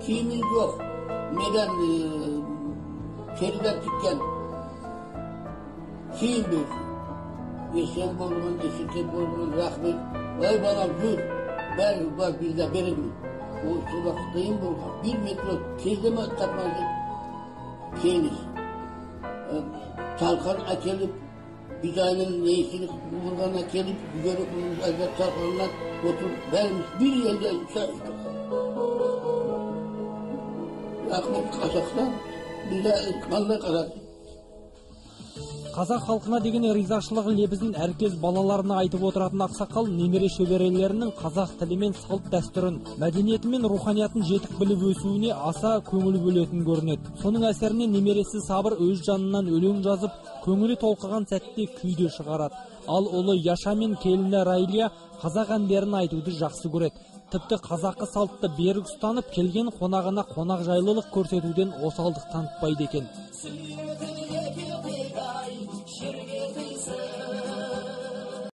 kiyimimiz yok. Neden? Çeriden tükken kiyim bir. Eşen bolumun, eşite bolumun, rahmet. Vay bana dur. Ben bak bir de benim. O vakitteyim bu. 1 metre kezdeme tapmazdı. Şeyiniz. Çalkan açılıp, bir tanenin neyisini vurgana gelip, görüp bunun azat çalkanından oturup vermiş. Bir yerde çay. Rahmet kaçaktan bize kanla karadı. Қазақ халқына деген ризашылық лебізін әркез балаларына айтып отыратын ақсақал немере шөберелерінің қазақ тілі мен салт дәстүрін, мәдениеті мен руханиятын жетік біліп өсуіне аса көңіл бөлетін көрінеді. Соның әсерінен немересі Сабыр өз жанынан өлең жазып, көңілі толқыған сәтте күйде шығарады. Ал ұлы Яша мен келіні Райлия қазақ әндерін айтуды жақсы көреді. Тіпті қазақы салтты берік ұстанып, келген қонағына қонақ жайлылық көрсетуден осалдық танытпайды екен.